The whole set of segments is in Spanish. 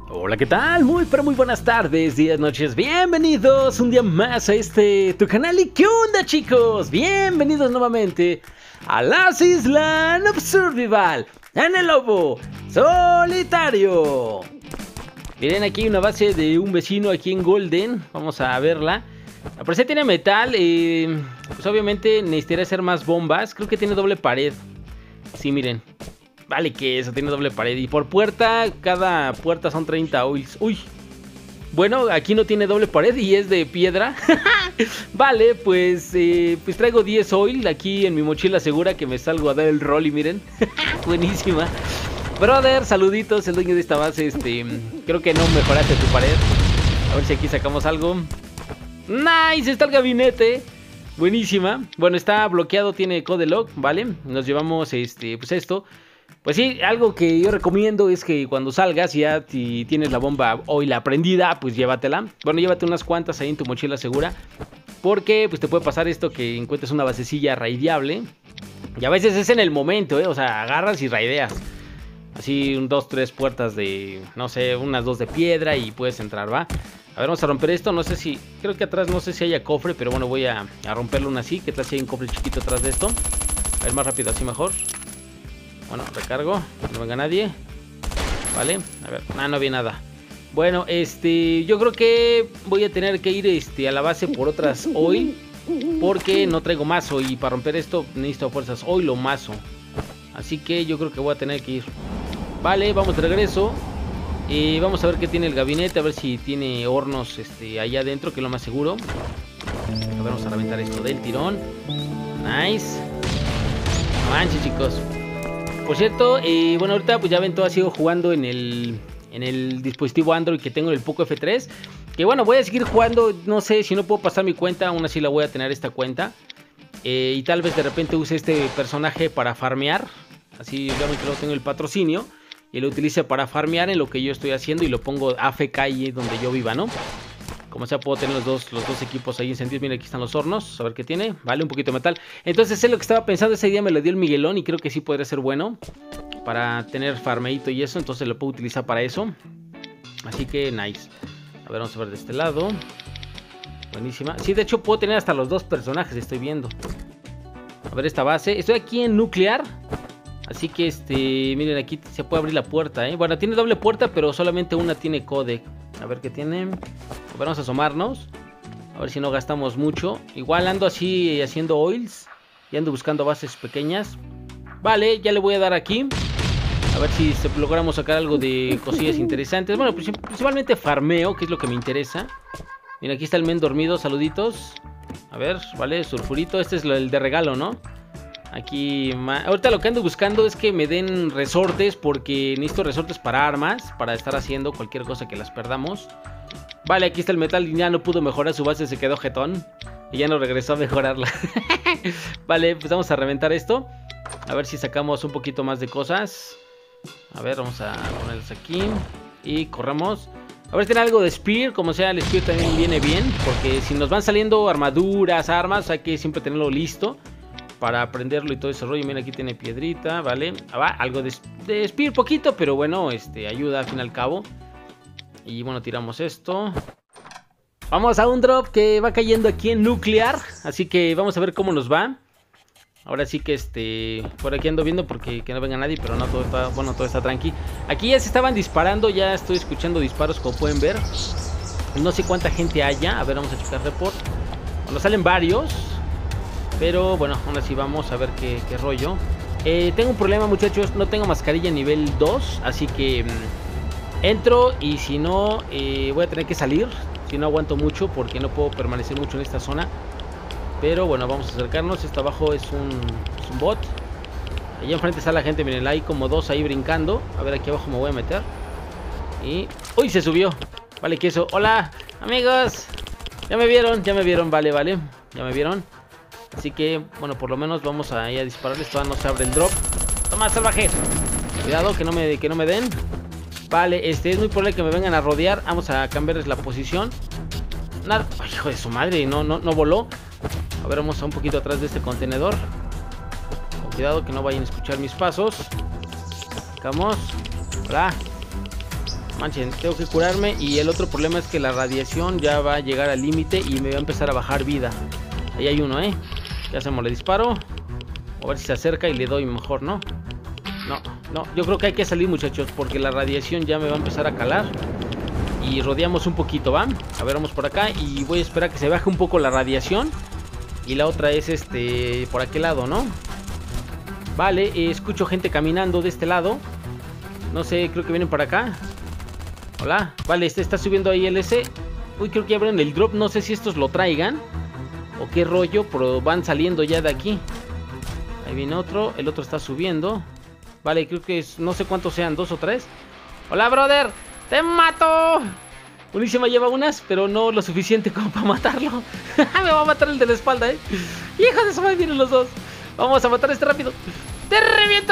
Hola, ¿qué tal? Muy buenas tardes, días, noches. Bienvenidos un día más a tu canal. ¿Y qué onda, chicos? Bienvenidos nuevamente a las Islas of Survival en el lobo solitario. Miren, aquí hay una base de un vecino aquí en Golden. Vamos a verla. Al parecer tiene metal. Pues obviamente necesitaría hacer más bombas. Creo que tiene doble pared. Sí, miren. Vale, que eso tiene doble pared. Y por puerta, cada puerta son 30 oils. Uy. Bueno, aquí no tiene doble pared y es de piedra. Vale, pues traigo 10 oil aquí en mi mochila segura que me salgo a dar el rol y miren. Buenísima. Brother, saluditos, el dueño de esta base. Creo que no mejoraste tu pared. A ver si aquí sacamos algo. Nice, está el gabinete. Buenísima. Bueno, está bloqueado, tiene code lock, ¿vale? Nos llevamos pues esto. Pues sí, algo que yo recomiendo es que cuando salgas ya si tienes la bomba oil prendida, pues llévatela. Bueno, llévate unas cuantas ahí en tu mochila segura. Porque pues te puede pasar esto que encuentres una basecilla raideable. Y a veces es en el momento, o sea, agarras y raideas. Así 2, 3 puertas de, no sé, unas 2 de piedra y puedes entrar, ¿va? A ver, vamos a romper esto, no sé si, creo que atrás no sé si haya cofre, pero bueno, voy a romperlo una así. ¿Qué tal si hay un cofre chiquito atrás de esto? A ver, más rápido, así mejor. Bueno, recargo, no venga nadie. Vale, a ver, no había nada. Bueno, yo creo que voy a tener que ir a la base por otras oil. Porque no traigo mazo y para romper esto necesito fuerzas oil o mazo. Así que yo creo que voy a tener que ir. Vale, vamos de regreso. Vamos a ver qué tiene el gabinete, a ver si tiene hornos allá adentro, que es lo más seguro. A ver, vamos a reventar esto del tirón. Nice. No manches, chicos. Por cierto, bueno, ahorita pues ya ven, todo sigo jugando en el dispositivo Android que tengo, el Poco F3. Que bueno, voy a seguir jugando, no sé, si no puedo pasar mi cuenta, aún así la voy a tener esta cuenta. Y tal vez de repente use este personaje para farmear. Así obviamente lo tengo el patrocinio. Y lo utilice para farmear en lo que yo estoy haciendo. Y lo pongo AFK ahí donde yo viva, ¿no? Como sea, puedo tener los dos equipos ahí encendidos. Miren, aquí están los hornos. A ver qué tiene. Vale, un poquito de metal. Entonces es lo que estaba pensando. Ese día me lo dio el Miguelón. Y creo que sí podría ser bueno para tener farmeito y eso. Entonces lo puedo utilizar para eso. Así que nice. A ver, vamos a ver de este lado. Buenísima. Sí, de hecho puedo tener hasta los dos personajes. Estoy viendo. A ver esta base. Estoy aquí en nuclear. Así que miren, aquí se puede abrir la puerta, ¿eh? Bueno, tiene doble puerta, pero solamente una tiene codec. A ver qué tiene. A ver, vamos a asomarnos. A ver si no gastamos mucho. Igual ando así haciendo oils. Y ando buscando bases pequeñas. Vale, ya le voy a dar aquí. A ver si logramos sacar algo de cosillas interesantes. Bueno, principalmente farmeo, que es lo que me interesa. Mira, aquí está el men dormido, saluditos. A ver, vale, sulfurito. Este es el de regalo, ¿no? Aquí, ahorita lo que ando buscando es que me den resortes, porque necesito resortes para armas, para estar haciendo cualquier cosa que las perdamos. Vale, aquí está el metal y ya no pudo mejorar su base, se quedó jetón. Y ya no regresó a mejorarla. Vale, pues vamos a reventar esto. A ver si sacamos un poquito más de cosas. A ver, vamos a ponerlos aquí. Y corremos. A ver si tiene algo de Spear, como sea el Spear también viene bien. Porque si nos van saliendo armaduras, armas, hay que siempre tenerlo listo para aprenderlo y todo ese rollo. Mira, aquí tiene piedrita, ¿vale? Algo de Spear, poquito, pero bueno, ayuda al fin y al cabo. Y bueno, tiramos esto. Vamos a un drop que va cayendo aquí en nuclear. Así que vamos a ver cómo nos va. Ahora sí que por aquí ando viendo porque que no venga nadie, pero no, todo está, bueno, todo está tranqui. Aquí ya se estaban disparando, ya estoy escuchando disparos como pueden ver. No sé cuánta gente haya. A ver, vamos a checar report. Bueno, salen varios. Pero bueno, aún así vamos a ver qué rollo. Tengo un problema, muchachos. No tengo mascarilla nivel 2. Así que entro y si no, voy a tener que salir. Si no aguanto mucho porque no puedo permanecer mucho en esta zona. Pero bueno, vamos a acercarnos. Esto abajo es un bot. Allá enfrente está la gente, miren, hay como dos ahí brincando. A ver, aquí abajo me voy a meter. Y... ¡uy! Se subió. Vale, que eso. ¡Hola, amigos! Ya me vieron, vale. Ya me vieron. Así que, bueno, por lo menos vamos a ir a dispararles. Todavía no se abre el drop. ¡Toma, salvaje! Cuidado, que no me den. Vale, es muy probable que me vengan a rodear. Vamos a cambiarles la posición. Nada. Ay, hijo de su madre, no voló. A ver, vamos a un poquito atrás de este contenedor. Con cuidado que no vayan a escuchar mis pasos. Vamos. Hola. Manchen, tengo que curarme. Y el otro problema es que la radiación ya va a llegar al límite y me va a empezar a bajar vida. Ahí hay uno, Ya hacemos, le disparo. A ver si se acerca y le doy mejor, ¿no? No, yo creo que hay que salir, muchachos, porque la radiación ya me va a empezar a calar. Y rodeamos un poquito, ¿va? A ver, vamos por acá y voy a esperar que se baje un poco la radiación. Y la otra es por aquel lado, ¿no? Vale, escucho gente caminando de este lado. No sé, creo que vienen para acá. Hola, vale, está subiendo ahí el S. Uy, creo que ya abrieron el drop, no sé si estos lo traigan o qué rollo, pero van saliendo ya de aquí. Ahí viene otro, el otro está subiendo. Vale, creo que no sé cuántos sean, 2 o 3. Hola, brother, te mato. Buenísima, lleva unas, pero no lo suficiente como para matarlo. Me va a matar el de la espalda, Hijo de su madre, vienen los dos. Vamos a matar a este rápido. ¡Te reviento!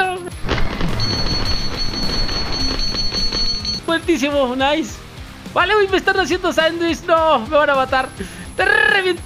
Fuertísimo, nice. Vale, uy, me están haciendo sándwich. No, me van a matar. ¡Te reviento!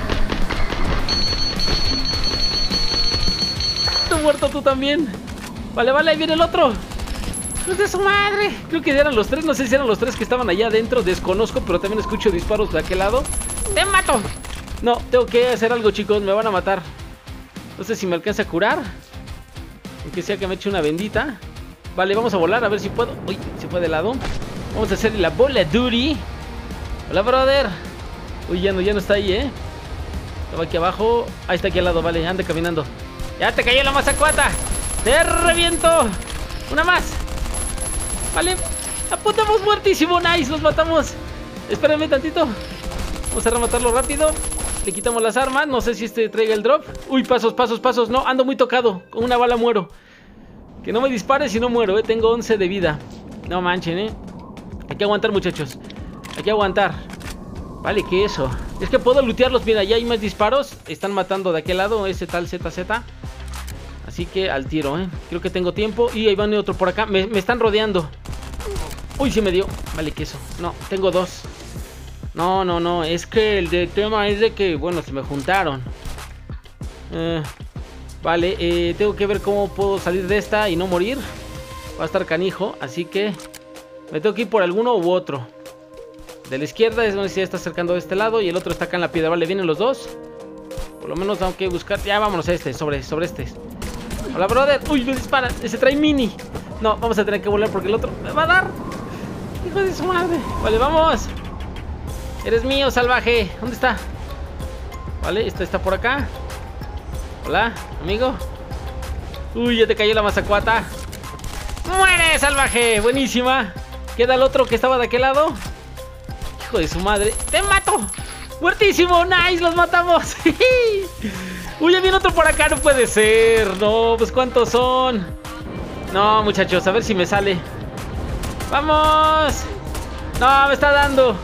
Tú muerto, tú también. Vale, ahí viene el otro. ¡Dios de su madre! Creo que eran los 3, no sé si eran los 3 que estaban allá adentro. Desconozco, pero también escucho disparos de aquel lado. ¡Te mato! No, tengo que hacer algo, chicos, me van a matar. No sé si me alcanza a curar. Aunque sea que me eche una bendita. Vale, vamos a volar a ver si puedo. Uy, se fue de lado. Vamos a hacer la bola duty. Hola, brother. Uy, ya no está ahí, Estaba aquí abajo. Ahí está aquí al lado, vale, anda caminando. Ya te cayó la mazacuata. Te reviento. Una más. Vale, apuntamos, muertísimo, nice, los matamos. Espérenme tantito. Vamos a rematarlo rápido. Le quitamos las armas, no sé si traiga el drop. Uy, pasos, no, ando muy tocado. Con una bala muero. Que no me dispare si no muero, tengo 11 de vida. No manchen, hay que aguantar, muchachos. Hay que aguantar. Vale, ¿qué eso? Es que puedo lootearlos, mira, ya hay más disparos. Están matando de aquel lado, ese tal ZZ. Así que al tiro, creo que tengo tiempo. Y ahí van otro por acá, me están rodeando. Uy, sí me dio. Vale, ¿qué eso? No, tengo 2. No, es que el tema es de que, bueno, se me juntaron. Vale, tengo que ver cómo puedo salir de esta y no morir. Va a estar canijo, así que me tengo que ir por alguno u otro. De la izquierda es donde se está acercando de este lado y el otro está acá en la piedra. Vale, vienen los dos. Por lo menos tengo que buscar. Ya, vámonos a sobre este. Hola, brother. Uy, me disparan. Ese trae mini. No, vamos a tener que volar porque el otro me va a dar. Hijo de su madre. Vale, vamos. Eres mío, salvaje. ¿Dónde está? Vale, está por acá. Hola, amigo. Uy, ya te cayó la mazacuata. ¡Muere, salvaje! Buenísima. Queda el otro que estaba de aquel lado. Hijo de su madre. ¡Te mato! ¡Muertísimo! ¡Nice! ¡Los matamos! Uy, ya viene otro por acá. No puede ser. No, pues ¿cuántos son? No, muchachos, a ver si me sale. ¡Vamos! No, me está dando.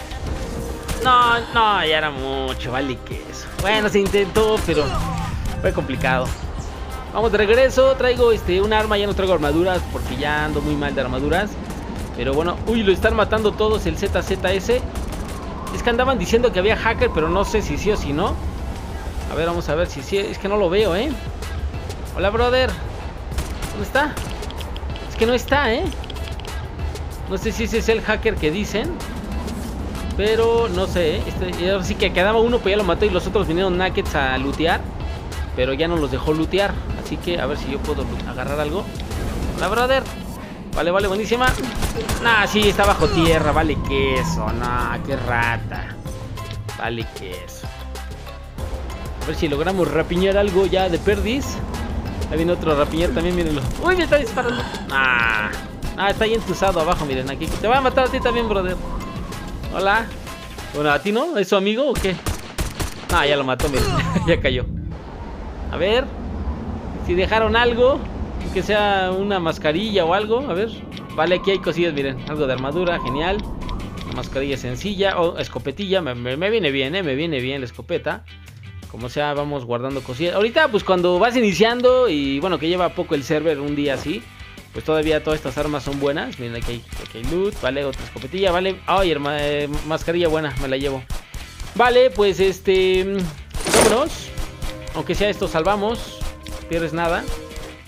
No, ya era mucho. Vale, que eso. Bueno, se intentó, pero fue complicado. Vamos de regreso. Traigo un arma. Ya no traigo armaduras porque ya ando muy mal de armaduras. Pero bueno, uy, lo están matando todos el ZZS. Es que andaban diciendo que había hacker, pero no sé si sí o si no. A ver, vamos a ver si sí. Es que no lo veo, Hola, brother. ¿Dónde está? Es que no está, No sé si ese es el hacker que dicen. Pero no sé, ahora sí que quedaba uno, pues ya lo mató y los otros vinieron nakeds a lootear. Pero ya no los dejó lootear. Así que a ver si yo puedo agarrar algo. Hola, brother. Vale, buenísima. Nah, sí, está bajo tierra. Vale, queso. Nah, qué rata. Vale, queso. A ver si logramos rapiñar algo ya de perdiz. Ahí viene otro rapiñar también, mírenlo. Uy, me está disparando. Nah, está ahí entusado abajo, miren. Aquí te va a matar a ti también, brother. Hola. Bueno, ¿a ti no? ¿Es su amigo o qué? Ah, ya lo mató, miren. Ya cayó. A ver si dejaron algo, que sea una mascarilla o algo. A ver. Vale, aquí hay cosillas, miren. Algo de armadura, genial. Una mascarilla sencilla. O escopetilla. Me viene bien, me viene bien la escopeta. Como sea, vamos guardando cosillas. Ahorita, pues cuando vas iniciando y bueno, que lleva poco el server, un día así, pues todavía todas estas armas son buenas. Miren, aquí hay loot, vale, otra escopetilla, vale. Ay, mascarilla buena, me la llevo. Vale, pues vámonos. Aunque sea esto, salvamos. No pierdes nada.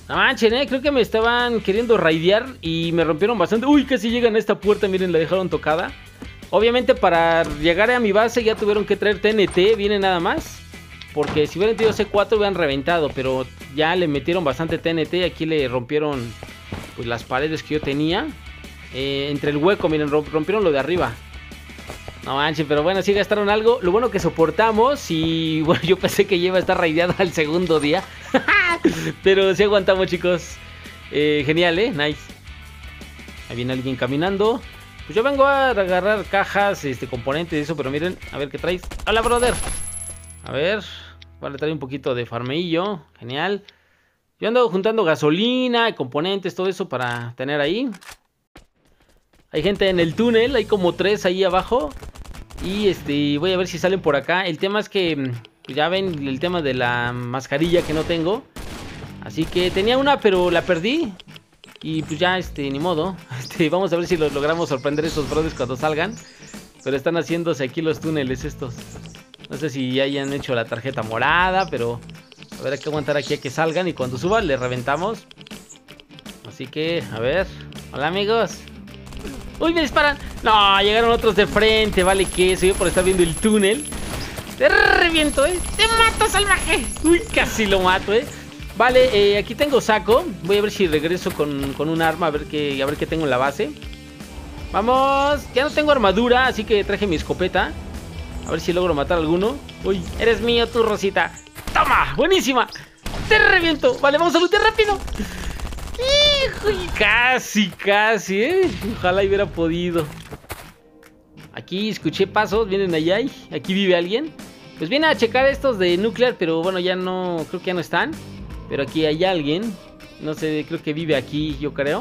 No manchen, creo que me estaban queriendo raidear y me rompieron bastante. Uy, casi llegan a esta puerta, miren, la dejaron tocada. Obviamente para llegar a mi base ya tuvieron que traer TNT, viene nada más. Porque si hubieran tenido C4 hubieran reventado, pero ya le metieron bastante TNT. Aquí le rompieron pues las paredes que yo tenía. Entre el hueco, miren, rompieron lo de arriba. No manches, pero bueno, sí gastaron algo. Lo bueno que soportamos y bueno, yo pensé que iba a estar raideado al segundo día. Pero sí aguantamos, chicos. Genial, nice. Ahí viene alguien caminando. Pues yo vengo a agarrar cajas, componentes y eso, pero miren, a ver qué traes. Hola, brother. A ver, vale, trae un poquito de farmeillo. Genial. Yo ando juntando gasolina, componentes, todo eso para tener ahí. Hay gente en el túnel, hay como 3 ahí abajo. Y voy a ver si salen por acá. El tema es que ya ven el tema de la mascarilla que no tengo. Así que tenía una, pero la perdí. Y pues ya, ni modo. Vamos a ver si los logramos sorprender a estos brothers cuando salgan. Pero están haciéndose aquí los túneles estos. No sé si ya hayan hecho la tarjeta morada, pero a ver, hay que aguantar aquí a que salgan. Y cuando suban, les reventamos. Así que, a ver. Hola, amigos. ¡Uy, me disparan! No, llegaron otros de frente, vale queso. Yo por estar viendo el túnel. Te reviento, Te mato, salvaje. Uy, casi lo mato, Vale, aquí tengo saco. Voy a ver si regreso con un arma, a ver qué tengo en la base. Vamos, ya no tengo armadura, así que traje mi escopeta. A ver si logro matar a alguno. Uy, eres mío tú, Rosita. ¡Toma! ¡Buenísima! ¡Te reviento! Vale, vamos a lootear rápido. Casi, Ojalá hubiera podido. Aquí escuché pasos, vienen allá. Aquí vive alguien. Pues viene a checar estos de nuclear, pero bueno, ya no, creo que ya no están. Pero aquí hay alguien. No sé, creo que vive aquí, yo creo.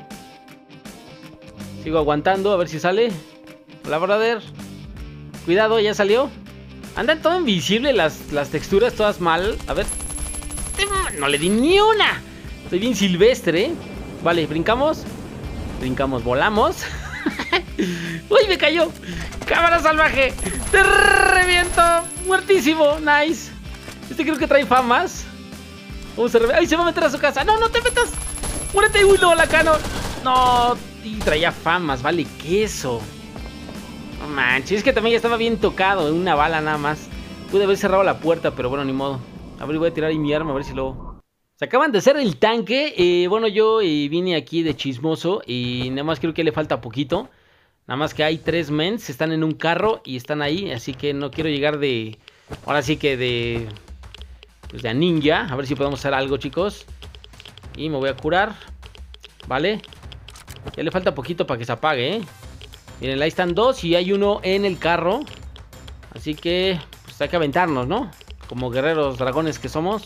Sigo aguantando, a ver si sale. Hola, brother. Cuidado, ya salió. Andan todo invisible las texturas, todas mal. A ver. No le di ni una. Estoy bien silvestre, Vale, brincamos. Brincamos, volamos. ¡Uy, me cayó! ¡Cámara salvaje! ¡Te reviento! ¡Muertísimo! ¡Nice! Creo que trae famas. Vamos a ¡ay, se va a meter a su casa! ¡No, no te metas! ¡Muérete! ¡Uy, no, la cano! ¡No! Y traía famas, vale, queso. No manches, es que también ya estaba bien tocado. Una bala nada más. Pude haber cerrado la puerta, pero bueno, ni modo. A ver, voy a tirar ahí mi arma, a ver si luego... Se acaban de hacer el tanque. Bueno, yo vine aquí de chismoso y nada más creo que le falta poquito. Nada más que hay 3 mens, están en un carro y están ahí. Así que no quiero llegar de... Ahora sí que de... Pues de a ninja. A ver si podemos hacer algo, chicos. Y me voy a curar. Vale. Ya le falta poquito para que se apague, Miren, ahí están 2 y hay uno en el carro. Así que pues hay que aventarnos, ¿no? Como guerreros dragones que somos.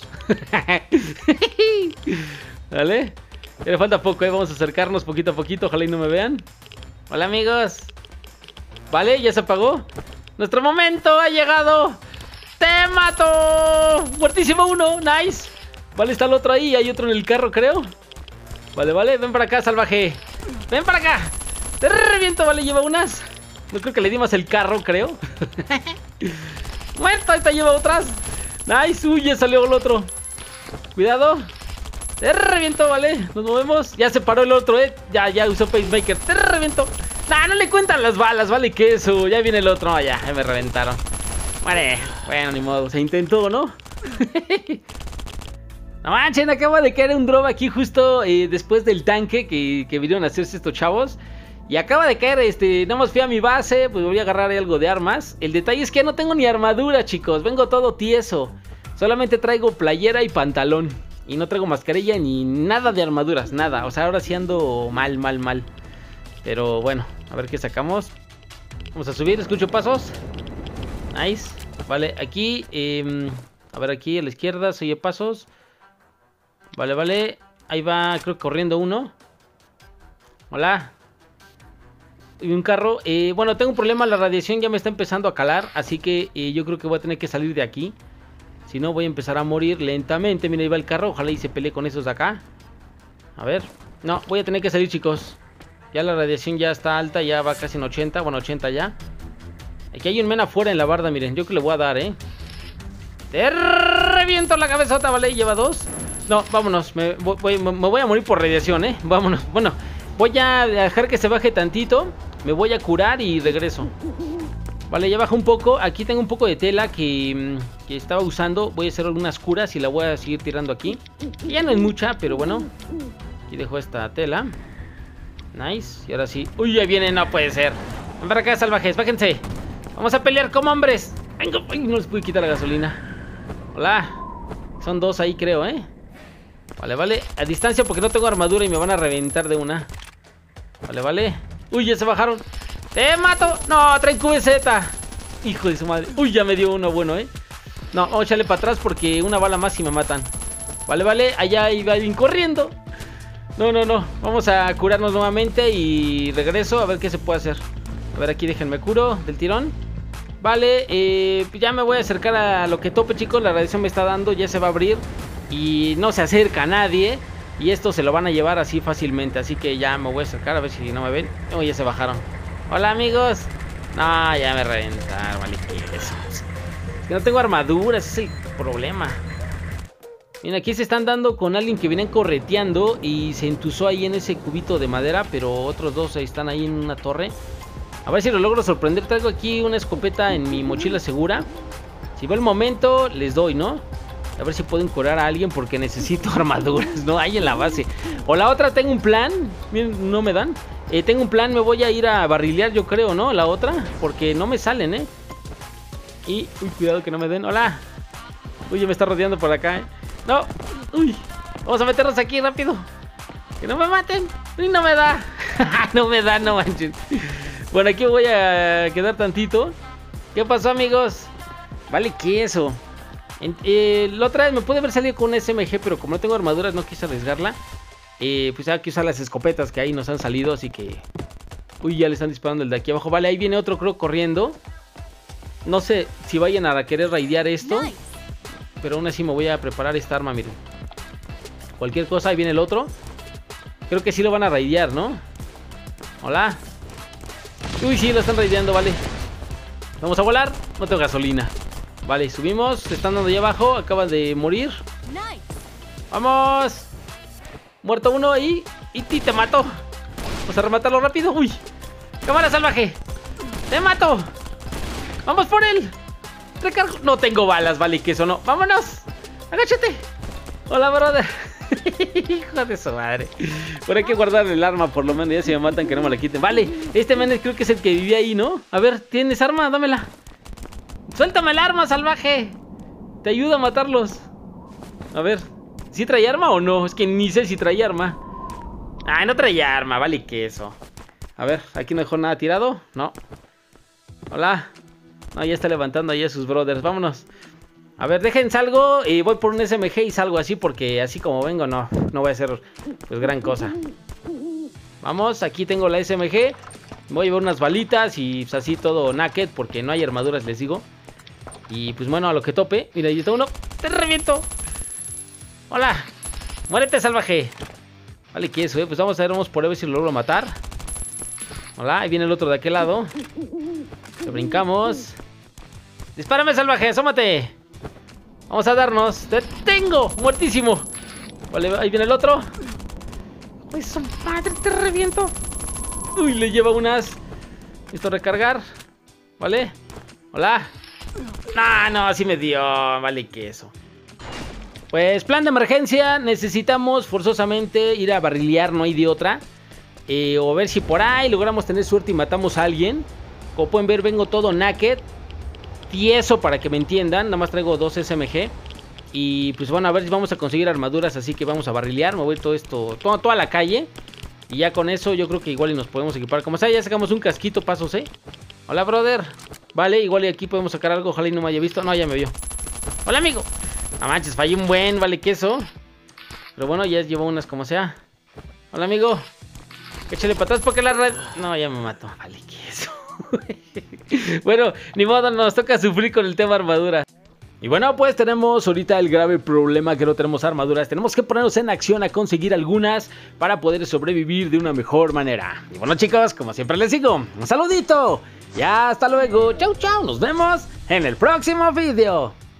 Vale. Ya le falta poco, Vamos a acercarnos poquito a poquito. Ojalá y no me vean. Hola, amigos. Vale, ya se apagó. Nuestro momento ha llegado. ¡Te mato! Muertísimo uno, nice. Vale, está el otro ahí. Hay otro en el carro, creo. Vale, vale, ven para acá, salvaje. Ven para acá. Te reviento, vale, lleva unas. No creo que le dimos el carro, creo. Muerto, esta lleva otras. Nice, uy, ya salió el otro. Cuidado. Te reviento, vale, nos movemos. Ya se paró el otro, Ya usó pacemaker. Te reviento. Nah, no le cuentan las balas, vale, queso. Ya viene el otro, ya me reventaron. Vale, bueno, ni modo, se intentó, ¿no? No manchen, acaba de caer un drop aquí justo después del tanque que vinieron a hacerse estos chavos. Y acaba de caer, nada más fui a mi base, pues voy a agarrar algo de armas. El detalle es que no tengo ni armadura, chicos, vengo todo tieso. Solamente traigo playera y pantalón. Y no traigo mascarilla ni nada de armaduras, nada. O sea, ahora sí ando mal. Pero bueno, a ver qué sacamos. Vamos a subir, escucho pasos. Nice, vale, aquí, a ver, aquí a la izquierda se oye pasos. Vale, ahí va, creo que corriendo uno. Hola. Y un carro, bueno, tengo un problema, la radiación ya me está empezando a calar. Así que yo creo que voy a tener que salir de aquí. Si no, voy a empezar a morir lentamente. Mira, ahí va el carro, ojalá y se pelee con esos de acá. A ver, no, voy a tener que salir, chicos. Ya la radiación ya está alta, ya va casi en 80, bueno, 80 ya. Aquí hay un men afuera en la barda, miren, yo que le voy a dar, Te reviento la cabezota, vale, lleva 2. No, vámonos. Me voy a morir por radiación, Vámonos. Bueno, voy a dejar que se baje tantito. Me voy a curar y regreso. Vale, ya baja un poco. Aquí tengo un poco de tela que estaba usando. Voy a hacer algunas curas y la voy a seguir tirando aquí. Ya no es mucha, pero bueno. Aquí dejo esta tela. Nice. Y ahora sí. Uy, ya viene, no puede ser. Ven para acá, salvajes, bájense. Vamos a pelear como hombres. Venga, no les pude quitar la gasolina. Hola. Son dos ahí, creo, Vale, vale. A distancia porque no tengo armadura y me van a reventar de una. Vale, vale. Uy, ya se bajaron. ¡Te mato! ¡No! Traen QZ. Hijo de su madre. Uy, ya me dio uno bueno, No, vamos a echarle para atrás porque una bala más y me matan. Vale, vale. Allá iba alguien corriendo. No, no, no. Vamos a curarnos nuevamente y regreso a ver qué se puede hacer. A ver, aquí déjenme curo del tirón. Vale, ya me voy a acercar a lo que tope, chicos. La radiación me está dando, ya se va a abrir. Y no se acerca a nadie. Y esto se lo van a llevar así fácilmente. Así que ya me voy a acercar a ver si no me ven. Oh, ya se bajaron. Hola, amigos. No, ya me reventaron, vale. Es que no tengo armaduras, ese es el problema. Miren, aquí se están dando con alguien que vienen correteando y se entusó ahí en ese cubito de madera, pero otros dos están ahí en una torre. A ver si lo logro sorprender. Traigo aquí una escopeta en mi mochila segura. Si veo el momento, les doy, ¿no? A ver si pueden curar a alguien porque necesito armaduras, ¿no? Ahí en la base. O la otra, tengo un plan. Miren, no me dan. Tengo un plan, me voy a ir a barrilear, yo creo, ¿no? La otra, porque no me salen, Y, uy, cuidado que no me den. Hola. Uy, ya me está rodeando por acá, No, uy, vamos a meternos aquí rápido. Que no me maten. Y no me da. No me da, no manches. Bueno, aquí voy a quedar tantito. ¿Qué pasó, amigos? Vale, ¿qué eso? La otra vez me pude haber salido con un SMG, pero como no tengo armaduras no quise arriesgarla. Pues hay que usar las escopetas que ahí nos han salido, así que... Uy, ya le están disparando el de aquí abajo. Vale, ahí viene otro, creo, corriendo. No sé si vayan a querer raidear esto. Nice. Pero aún así me voy a preparar esta arma, miren. Cualquier cosa, ahí viene el otro. Creo que sí lo van a raidear, ¿no? Hola. Uy, sí, lo están raideando, vale. Vamos a volar. No tengo gasolina. Vale, subimos. Se están dando allá abajo. Acaban de morir. Nice. ¡Vamos! Muerto uno ahí. Y te mato. Vamos a rematarlo rápido. Uy. Cámara salvaje. Te mato. Vamos por él. Recargo. No tengo balas, vale, que eso no. ¡Vámonos! ¡Agáchate! Hola, brother. Hijo de su madre. Por hay que guardar el arma, por lo menos. Ya si me matan, que no me la quiten. Vale, este men creo que es el que vivía ahí, ¿no? A ver, ¿tienes arma? Dámela. Suéltame el arma, salvaje. Te ayudo a matarlos. A ver, ¿sí trae arma o no? Es que ni sé si trae arma. Ay, no trae arma, vale, que eso. A ver, aquí no dejó nada tirado. No. Hola. No, ya está levantando ahí a sus brothers. Vámonos. A ver, dejen salgo y voy por un SMG y salgo así porque así como vengo no voy a hacer pues gran cosa. Vamos, aquí tengo la SMG. Voy a llevar unas balitas y pues así todo naked porque no hay armaduras, les digo. Y pues bueno, a lo que tope. Mira, yo tengo uno. ¡Te reviento! ¡Hola! ¡Muérete, salvaje! Vale, ¿qué es eso? Pues vamos a ver por ahí si lo logro matar. Hola, ahí viene el otro de aquel lado. Lo brincamos. ¡Dispárame, salvaje! ¡Asómate! Vamos a darnos. ¡Te tengo! ¡Muertísimo! Vale, ahí viene el otro. ¡Pues su madre! ¡Te reviento! ¡Uy! Le lleva unas. Listo, recargar. ¿Vale? Hola. No, así me dio. Vale, que eso. Pues plan de emergencia. Necesitamos forzosamente ir a barrilear. No hay de otra. O a ver si por ahí logramos tener suerte y matamos a alguien. Como pueden ver, vengo todo naked. Tieso para que me entiendan. Nada más traigo 2 SMG. Y pues bueno, a ver si vamos a conseguir armaduras. Así que vamos a barrilear. Me voy todo esto, toda la calle. Y ya con eso yo creo que igual y nos podemos equipar. Como sea, ya sacamos un casquito, pasos, Hola, brother. Vale, igual y aquí podemos sacar algo. Ojalá y no me haya visto. No, ya me vio. Hola, amigo. No manches, fallé un buen, vale, queso. Pero bueno, ya llevo unas como sea. Hola, amigo. Échale para atrás porque la red... No, ya me mató. Vale, queso. Bueno, ni modo, nos toca sufrir con el tema armadura. Y bueno, pues tenemos ahorita el grave problema que no tenemos armaduras. Tenemos que ponernos en acción a conseguir algunas para poder sobrevivir de una mejor manera. Y bueno, chicos, como siempre les digo, un saludito. Y hasta luego. Chau, chau. Nos vemos en el próximo video.